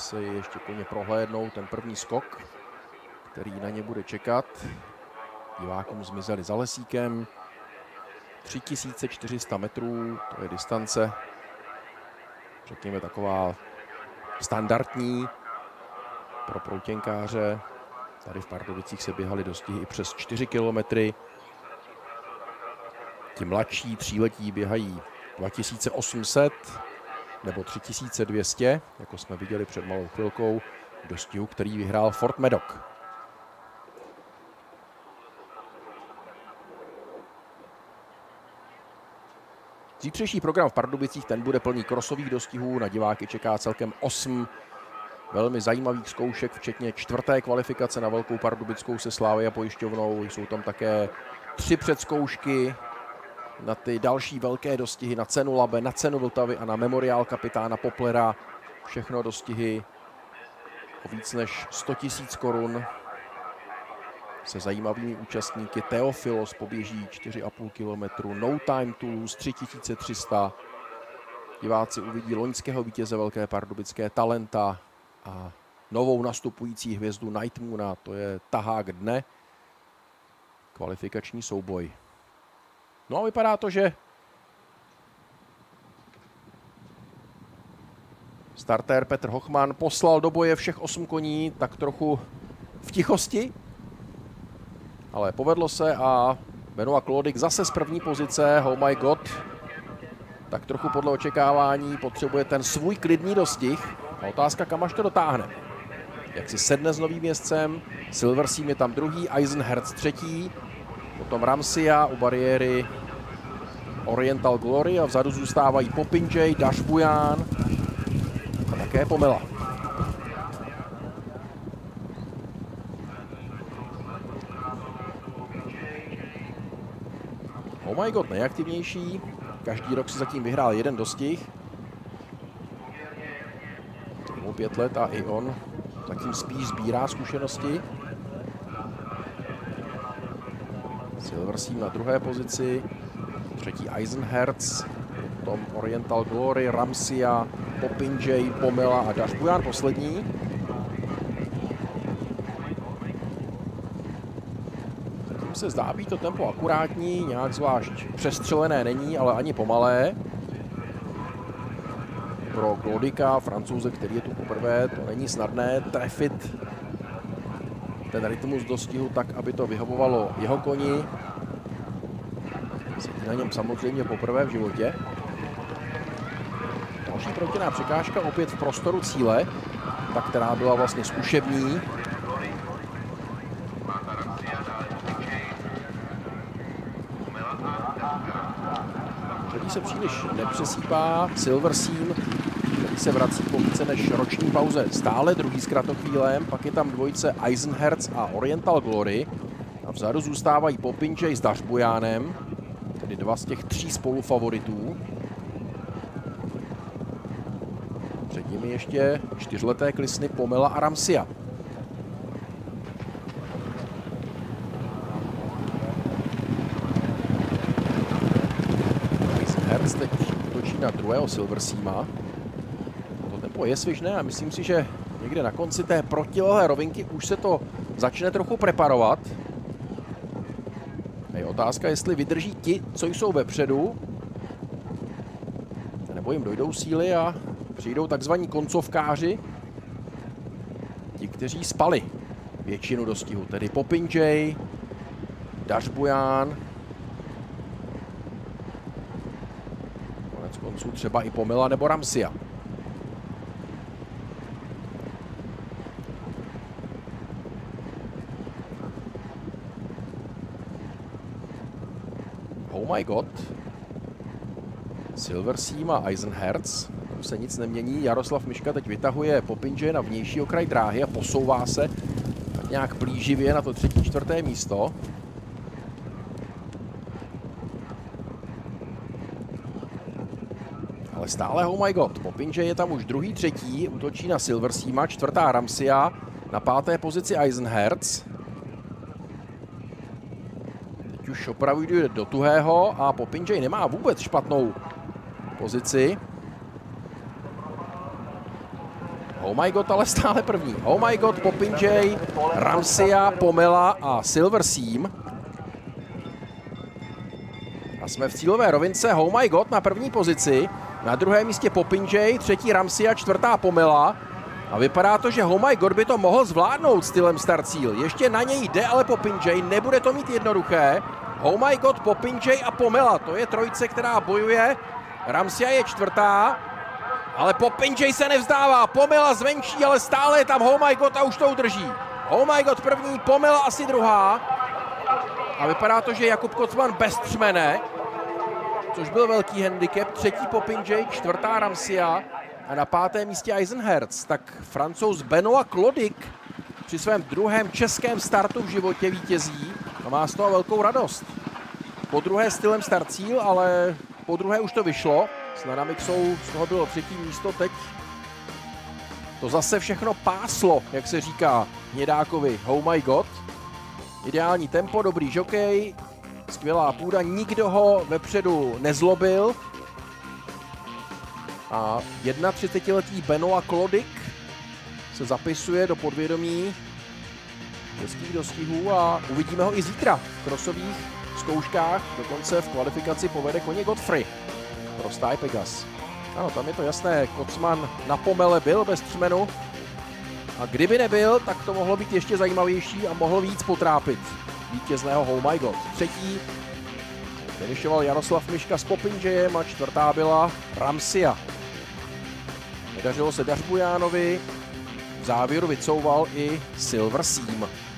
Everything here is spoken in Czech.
se ještě plně prohlédnou ten první skok, který na ně bude čekat. Divákům zmizeli za lesíkem. 3400 metrů, to je distance, řekněme taková standardní pro proutěnkáře. Tady v Pardubicích se běhaly dostihy i přes 4 kilometry. Ti mladší tříletí běhají 2800 nebo 3200, jako jsme viděli před malou chvilkou, dostihu, který vyhrál Fort Madoc. Zítřejší program v Pardubicích, ten bude plný krosových dostihů. Na diváky čeká celkem 8 velmi zajímavých zkoušek, včetně 4. kvalifikace na Velkou Pardubickou se Slavia pojišťovnou. Jsou tam také 3 předzkoušky na ty další velké dostihy, na cenu Labe, na cenu Vltavy a na memoriál kapitána Poplera. Všechno dostihy o víc než 100 000 korun. Se zajímavými účastníky. Teofilos poběží 4,5 kilometru, No Time to Lose 3300. Diváci uvidí loňského vítěze Velké Pardubické Talenta a novou nastupující hvězdu Night Moona, to je tahák dne. Kvalifikační souboj. No a vypadá to, že startér Petr Hochman poslal do boje všech 8 koní tak trochu v tichosti, ale povedlo se a Benoit Clodig zase z první pozice. Oh my god, tak trochu podle očekávání potřebuje ten svůj klidný dostih. A otázka, kam až to dotáhne. Jak si sedne s novým jezdcem, Silverseam je tam druhý, Eisenherz třetí, potom Ramsia u bariéry Oriental Glory a vzadu zůstávají Popinjay, Dašbujan a také Pomela. Oh my god, nejaktivnější. Každý rok si zatím vyhrál jeden dostih. Mu 5 let a i on zatím spíš sbírá zkušenosti. Silverseam na druhé pozici, třetí Eisenherz, potom Oriental Glory, Ramsia, Popinjay, Pomela a Dašbujan poslední. Zatím se zdá být to tempo akurátní, nějak zvlášť přestřelené není, ale ani pomalé. Pro Clodiga, Francouze, který je tu poprvé, to není snadné trefit ten rytmus dostihu tak, aby to vyhovovalo jeho koni. Sedí na něm samozřejmě poprvé v životě. Další protěná překážka opět v prostoru cíle, ta, která byla vlastně zkušební. Přední se příliš nepřesýpá. Silverseam, který se vrací po více než roční pauze, stále druhý s kratochvílem, pak je tam dvojice Eisenherz a Oriental Glory a vzadu zůstávají Popinjay s Dašbujánem, tedy 2 z těch 3 spolufavoritů. Před nimi ještě 4leté klisny Pomela a Ramsia. Eisenherz teď točí na druhého Silverseama. To tempo je svižné a myslím si, že někde na konci té protilehlé rovinky už se to začne trochu preparovat. A je otázka, jestli vydrží ti, co jsou vepředu, nebo jim dojdou síly a přijdou takzvaní koncovkáři, ti, kteří spali většinu dostihu, tedy Popinjay, Dašbujan, konec konců třeba i Pomela nebo Ramsia. Oh my god. Silverseam a Eisenherz. Tam se nic nemění. Jaroslav Miška teď vytahuje Popinjay na vnější okraj dráhy a posouvá se tak nějak plíživě na to 3., 4. místo. Ale stále oh my god. Popinjay je tam už druhý, 3. útočí na Silverseama, 4. Ramsia, na 5. pozici Eisenherz. Teď už opravdu jde do tuhého a Popinjay nemá vůbec špatnou pozici. Oh my god, ale stále první. Oh my god, Popinjay, Ramsia, Pomela a Silver Seam. A jsme v cílové rovince. Oh my god na první pozici. Na druhém místě Popinjay, třetí Ramsia, čtvrtá Pomela. A vypadá to, že Oh my god by to mohl zvládnout stylem start cíl. Ještě na něj jde, ale Popinjay nebude to mít jednoduché. Oh my god, Popinjay a Pomela, to je trojice, která bojuje. Ramsia je čtvrtá, ale Popinjay se nevzdává. Pomela zvenčí, ale stále je tam Oh my god a už to udrží. Oh my god první, Pomela asi druhá. A vypadá to, že Jakub Kocman bez třmene, což byl velký handicap. Třetí Popinjay, čtvrtá Ramsia a na pátém místě Eisenherz. Tak Francouz Benoit Clodig při svém druhém českém startu v životě vítězí a má z toho velkou radost. Po druhé stylem start cíl, ale po druhé už to vyšlo. S Nanamixou z toho bylo třetí místo, teď to zase všechno páslo, jak se říká Hnědákovi. Oh my god. Ideální tempo, dobrý žokej, skvělá půda, nikdo ho vepředu nezlobil. A 31letý Benoit Clodig se zapisuje do podvědomí českých dostihů a uvidíme ho i zítra v krosových zkouškách. Dokonce v kvalifikaci povede koně Godfrey pro Stáj Pegas. Ano, tam je to jasné, Kocman na Pomele byl bez třmenu. A kdyby nebyl, tak to mohlo být ještě zajímavější a mohl víc potrápit vítězného Oh my god. Třetí finišoval Jaroslav Miška s Popinjayem a čtvrtá byla Ramsia. Nedařilo se Dařbujánovi, v závěru vycouval i Silver Seam.